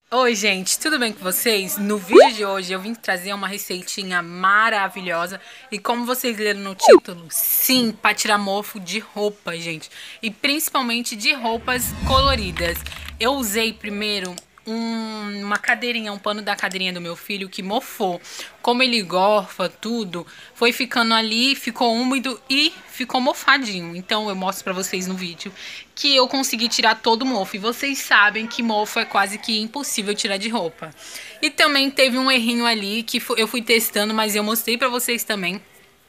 Oi, gente, tudo bem com vocês? No vídeo de hoje eu vim trazer uma receitinha maravilhosa e como vocês leram no título, sim, para tirar mofo de roupa, gente, e principalmente de roupas coloridas. Eu usei primeiro uma cadeirinha, um pano da cadeirinha do meu filho que mofou. Como ele gorfa tudo, foi ficando ali, ficou úmido e ficou mofadinho. Então eu mostro pra vocês no vídeo que eu consegui tirar todo o mofo. E vocês sabem que mofo é quase que impossível tirar de roupa. E também teve um errinho ali que eu fui testando, mas eu mostrei pra vocês também,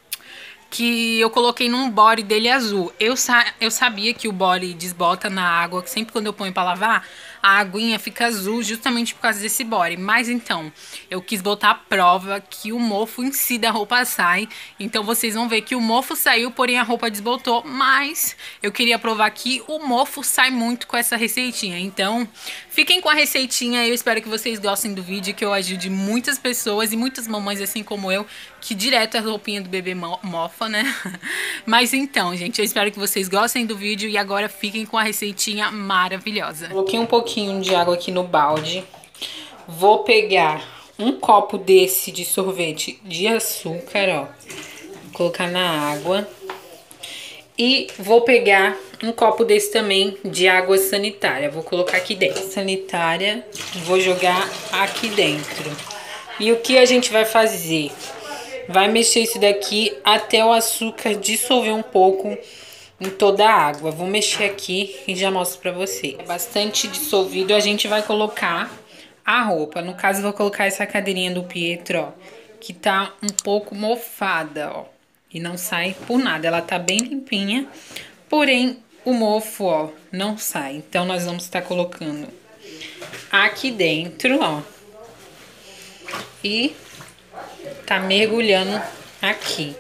que eu coloquei num body dele azul. Eu sabia que o body desbota na água, que sempre quando eu ponho pra lavar, a aguinha fica azul justamente por causa desse body. Mas então, eu quis botar a prova que o mofo em si da roupa sai. Então vocês vão ver que o mofo saiu, porém a roupa desbotou. Mas eu queria provar que o mofo sai muito com essa receitinha. Então, fiquem com a receitinha. Eu espero que vocês gostem do vídeo, que eu ajude muitas pessoas e muitas mamães assim como eu, que direto a roupinha do bebê mofa, né? Mas então, gente, eu espero que vocês gostem do vídeo e agora fiquem com a receitinha maravilhosa. Coloquei um pouquinho de água aqui no balde. Vou pegar um copo desse de sorvete de açúcar, ó. Vou colocar na água. E vou pegar um copo desse também de água sanitária. Vou colocar aqui dentro. Sanitária, vou jogar aqui dentro. E o que a gente vai fazer? Vai mexer isso daqui até o açúcar dissolver um pouco em toda a água. Vou mexer aqui e já mostro pra você. Bastante dissolvido, a gente vai colocar a roupa. No caso, eu vou colocar essa cadeirinha do Pietro, ó, que tá um pouco mofada, ó. E não sai por nada, ela tá bem limpinha. Porém, o mofo, ó, não sai. Então, nós vamos estar colocando aqui dentro, ó. E tá mergulhando aqui.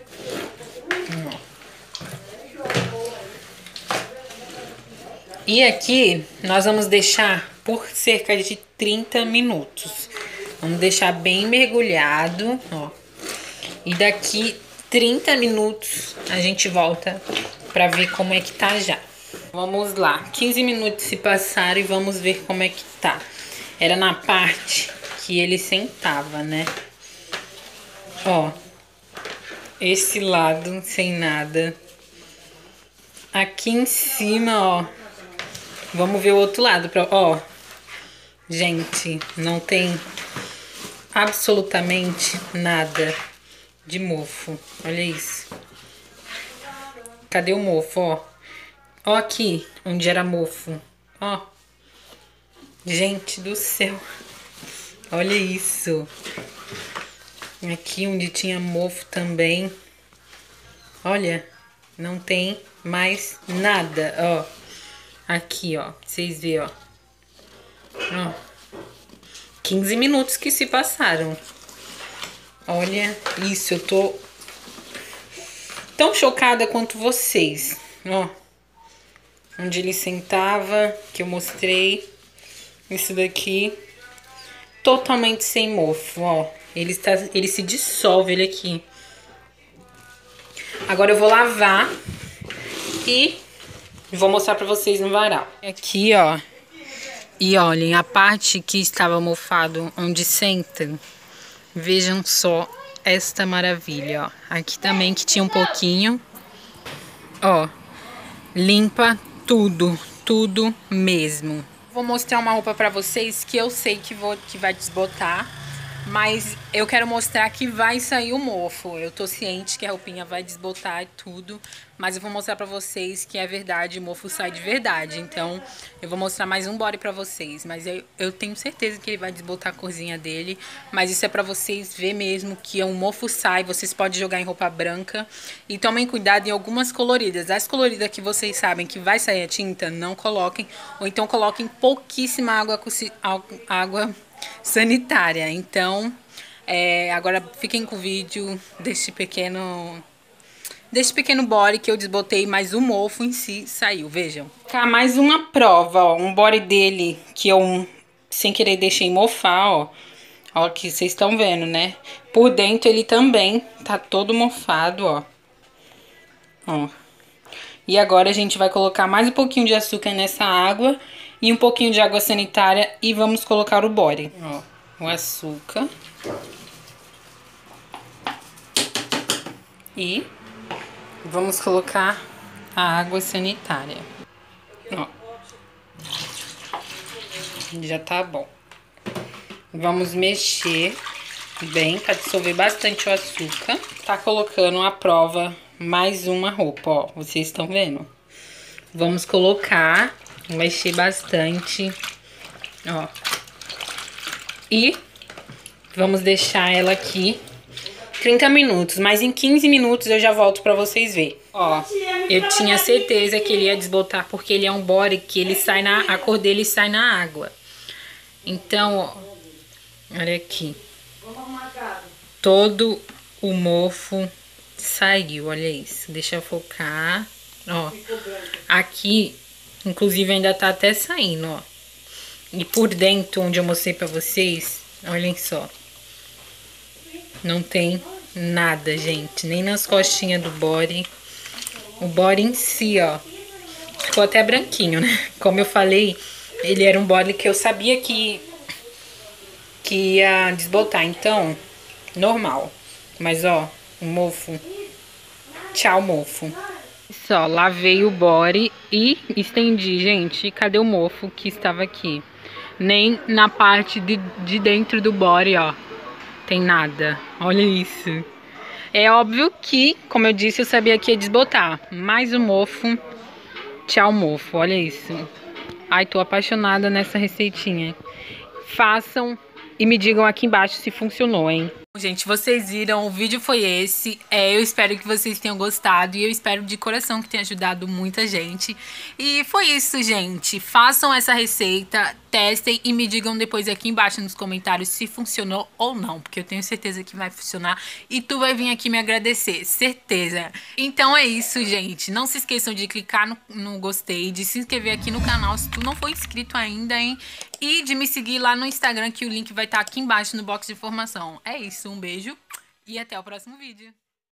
E aqui nós vamos deixar por cerca de 30 minutos. Vamos deixar bem mergulhado, ó. E daqui 30 minutos a gente volta pra ver como é que tá já. Vamos lá, 15 minutos se passaram e vamos ver como é que tá. Era na parte que ele sentava, né? Ó, esse lado sem nada. Aqui em cima, ó. Vamos ver o outro lado, ó. Gente, não tem absolutamente nada de mofo. Olha isso. Cadê o mofo, ó? Ó aqui, onde era mofo. Ó. Gente do céu. Olha isso. Aqui onde tinha mofo também. Olha, não tem mais nada, ó. Aqui, ó, vocês verem, ó. Ó. 15 minutos que se passaram. Olha isso, eu tô tão chocada quanto vocês. Ó. Onde ele sentava, que eu mostrei. Isso daqui. Totalmente sem mofo, ó. Ele se dissolve, ele aqui. Agora eu vou lavar e vou mostrar pra vocês no varal. Aqui, ó. E olhem, a parte que estava mofado, onde senta, vejam só esta maravilha, ó. Aqui também que tinha um pouquinho, ó. Limpa tudo, tudo mesmo. Vou mostrar uma roupa pra vocês que eu sei que vai desbotar. Mas eu quero mostrar que vai sair o mofo. Eu tô ciente que a roupinha vai desbotar e tudo. Mas eu vou mostrar pra vocês que é verdade, o mofo sai de verdade. Então, eu vou mostrar mais um body pra vocês. Mas eu tenho certeza que ele vai desbotar a corzinha dele. Mas isso é pra vocês ver mesmo que o mofo sai. Vocês podem jogar em roupa branca. E tomem cuidado em algumas coloridas. As coloridas que vocês sabem que vai sair a tinta, não coloquem. Ou então coloquem pouquíssima água sanitária. Então, agora fiquem com o vídeo deste pequeno body que eu desbotei, mas o mofo em si saiu, vejam. Tá, mais uma prova, ó, um body dele que eu sem querer deixei mofar, ó. Ó, aqui vocês estão vendo, né? Por dentro ele também tá todo mofado, ó. Ó. E agora a gente vai colocar mais um pouquinho de açúcar nessa água e um pouquinho de água sanitária e vamos colocar o bore. Ó, o açúcar. E vamos colocar a água sanitária. Ó. Já tá bom. Vamos mexer bem para dissolver bastante o açúcar. Tá colocando à prova mais uma roupa, ó. Vocês estão vendo? Vamos colocar, mexer bastante, ó. E vamos deixar ela aqui 30 minutos, mas em 15 minutos eu já volto pra vocês verem. Ó, eu tinha certeza que ele ia desbotar porque ele é um bore que ele sai a cor dele sai na água. Então, ó, olha aqui. Todo o mofo saiu, olha isso. Deixa eu focar, ó. Aqui, inclusive, ainda tá até saindo, ó. E por dentro, onde eu mostrei pra vocês, olhem só. Não tem nada, gente. Nem nas costinhas do body. O body em si, ó. Ficou até branquinho, né? Como eu falei, ele era um body que eu sabia que ia desbotar. Então, normal. Mas, ó, o mofo. Tchau, mofo. Só, lavei o body e estendi, gente. Cadê o mofo que estava aqui? Nem na parte de dentro do body, ó. Tem nada. Olha isso. É óbvio que, como eu disse, eu sabia que ia desbotar. Mas o mofo... Tchau, mofo. Olha isso. Ai, tô apaixonada nessa receitinha. Façam e me digam aqui embaixo se funcionou, hein? Gente, vocês viram, o vídeo foi esse. Eu espero que vocês tenham gostado e eu espero de coração que tenha ajudado muita gente. E foi isso, gente. Façam essa receita, testem e me digam depois aqui embaixo nos comentários se funcionou ou não, porque eu tenho certeza que vai funcionar e tu vai vir aqui me agradecer, certeza. Então é isso, gente. Não se esqueçam de clicar no gostei, de se inscrever aqui no canal se tu não for inscrito ainda, hein? E de me seguir lá no Instagram, que o link vai estar aqui embaixo no box de informação. É isso, um beijo e até o próximo vídeo.